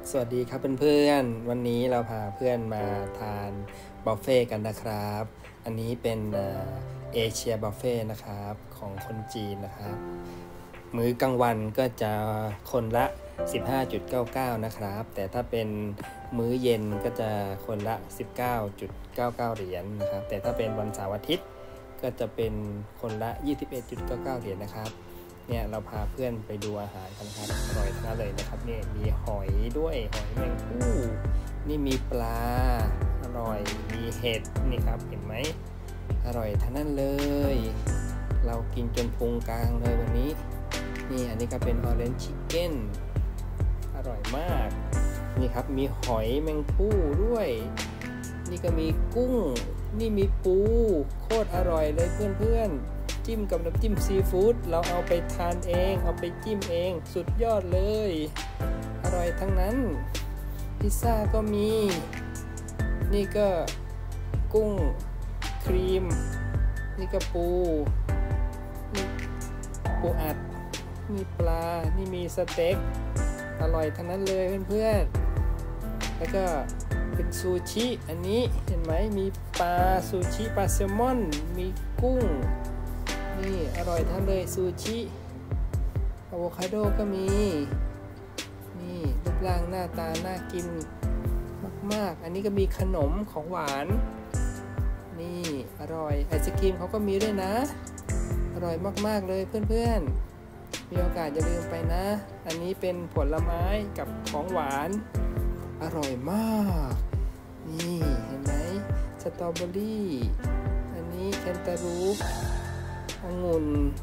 สวัสดีครับเพื่อนๆวันนี้เราพาเพื่อนมาทานบุฟเฟ่กันนะครับอันนี้เป็นเอเชียบุฟเฟ่นะครับของคนจีนนะครับมื้อกลางวันก็จะคนละ 15.99 นะครับแต่ถ้าเป็นมื้อเย็นก็จะคนละ 19.99 เหรียญนะครับแต่ถ้าเป็นวันเสาร์อาทิตย์ก็จะเป็นคนละ 21.99 เหรียญนะครับเนี่ยเราพาเพื่อนไปดูอาหารกันครับอร่อยทั้งนั้นเลยนะครับเนี่ยมีหอยด้วยหอยแมงผู้นี่มีปลาอร่อยมีเห็ดนี่ครับเห็นไหมอร่อยทั้งนั้นเลยเรากินจนพุงกลางเลยวันนี้นี่อันนี้ก็เป็น Orange Chicken อร่อยมากนี่ครับมีหอยแมงผู้ด้วยนี่ก็มีกุ้งนี่มีปูโคตรอร่อยเลยเพื่อนๆจิ้มกับน้ำจิ้มซีฟู้ดเราเอาไปทานเองเอาไปจิ้มเองสุดยอดเลยอร่อยทั้งนั้นพิซซ่าก็มีนี่ก็กุ้งครีมนี่ก็ปูนี่ปูอัดมีปลานี่มีสเต็กอร่อยทั้งนั้นเลยเพื่อนๆแล้วก็เป็นซูชิอันนี้เห็นไหมมีปลาซูชิปลาแซลมอนมีกุ้งนี่อร่อยทั้งเลยซูชิอะโวคาโดก็มีนี่รูปร่างหน้าตาน่ากินมากๆอันนี้ก็มีขนมของหวานนี่อร่อยไอศกรีมเขาก็มีด้วยนะอร่อยมากๆเลยเพื่อนๆมีโอกาสอย่าลืมไปนะอันนี้เป็นผลไม้กับของหวานอร่อยมากนี่เห็นไหมสตรอเบอรี่อันนี้แคนตาลูปองุ่น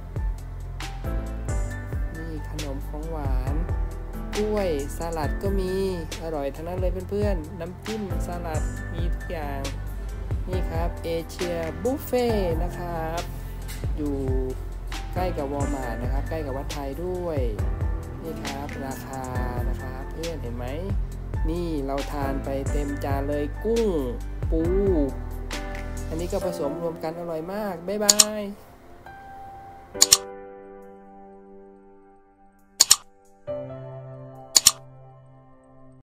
นี่ขนมของหวานกล้วยสลัดก็มีอร่อยทั้งนั้นเลยเพื่อนๆน้ำจิ้มสลัดมีทุกอย่างนี่ครับเอเชียบุฟเฟ่นะครับอยู่ใกล้กับวอลมาร์ทนะครับใกล้กับวัดไทยด้วยนี่ครับราคานะครับเพื่อนเห็นไหมนี่เราทานไปเต็มจานเลยกุ้งปูอันนี้ก็ผสมรวมกันอร่อยมากบ๊ายบาย